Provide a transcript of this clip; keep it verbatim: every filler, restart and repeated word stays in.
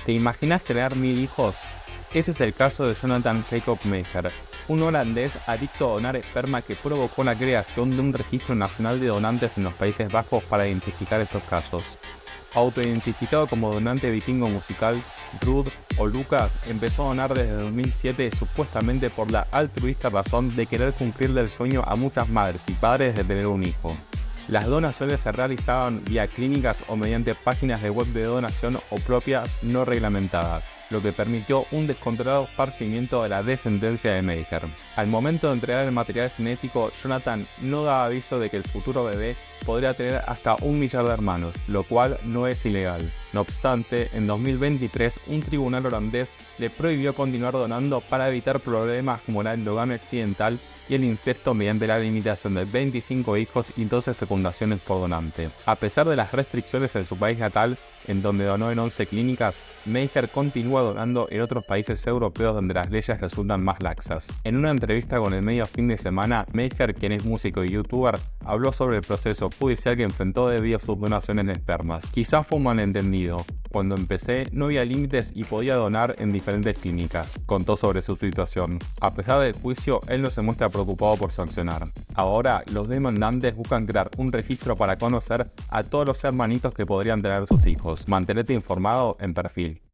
¿Te imaginas tener mil hijos? Ese es el caso de Jonathan Jacob Meijer, un holandés adicto a donar esperma que provocó la creación de un registro nacional de donantes en los Países Bajos para identificar estos casos. Autoidentificado como donante vikingo musical, Ruud o Lucas empezó a donar desde dos mil siete supuestamente por la altruista razón de querer cumplirle el sueño a muchas madres y padres de tener un hijo. Las donaciones se realizaban vía clínicas o mediante páginas de web de donación o propias no reglamentadas, lo que permitió un descontrolado esparcimiento de la descendencia de Meijer. Al momento de entregar el material genético, Jonathan no daba aviso de que el futuro bebé podría tener hasta un millar de hermanos, lo cual no es ilegal. No obstante, en dos mil veintitrés un tribunal holandés le prohibió continuar donando para evitar problemas como la endogamia accidental y el incesto mediante la limitación de veinticinco hijos y doce fecundaciones por donante. A pesar de las restricciones en su país natal, en donde donó en once clínicas, Meijer continúa donando en otros países europeos donde las leyes resultan más laxas. En una entrevista con el medio Fin de Semana, Meijer, quien es músico y youtuber, habló sobre el proceso judicial que enfrentó debido a sus donaciones de espermas. Quizás fue un malentendido. Cuando empecé no había límites y podía donar en diferentes clínicas, contó sobre su situación. A pesar del juicio, él no se muestra preocupado por sancionar. Ahora, los demandantes buscan crear un registro para conocer a todos los hermanitos que podrían tener sus hijos. Mantenete informado en Perfil.